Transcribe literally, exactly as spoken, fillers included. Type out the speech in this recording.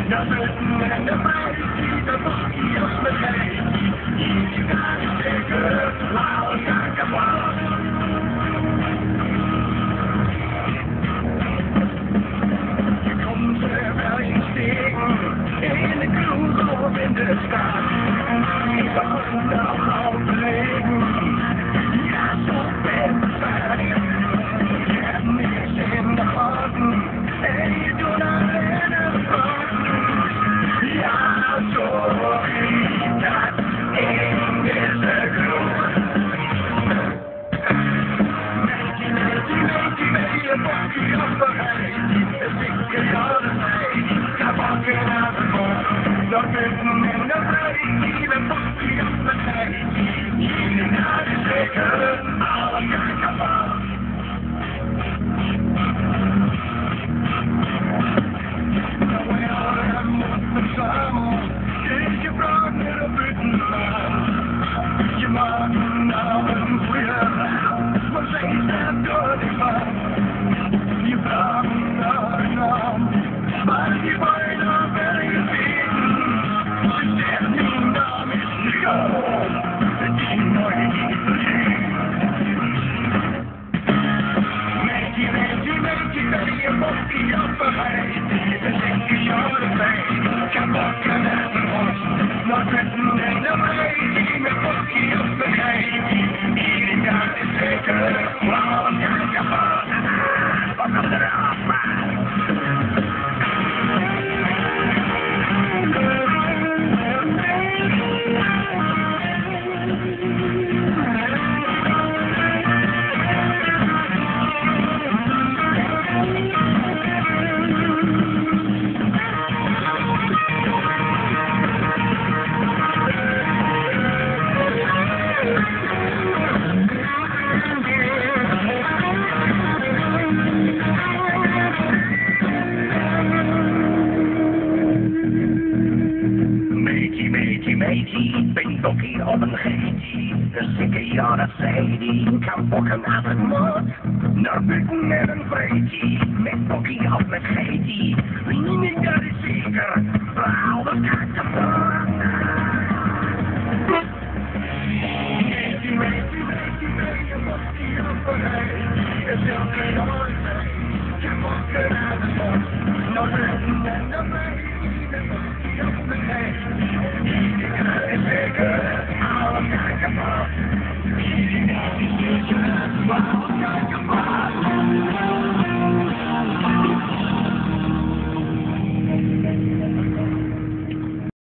Nothing in the face, the bookie of the day. You gotta take it, I'll take a walk. Here comes the rebellion sting, and the ghouls all in the sky. It's a hunt of all bling. You're so bad beside him. You're missing the heart, and you do not let it run. You're so not in this groove. Make you, make you, make you, make you, fuck you up the hay. The sick is all the same. Come on, get out the door. Nothing in the way, even fuck you up the hay. You got to take it, I'll take a walk. Matey, ben tokkie op een geitje. De zieke ja, dat zei die. Kan fokken aan het mond. Naar buiten met een vreetje. Met tokkie op een geitje. Niet dat is zeker. Al dat gaat te voort. Matey, matey, matey, matey, tokkie op een geitje. De zieke ja, dat zei die. Kan fokken aan het mond. Naar buiten met een vreetje. Met tokkie op een geitje. Come on.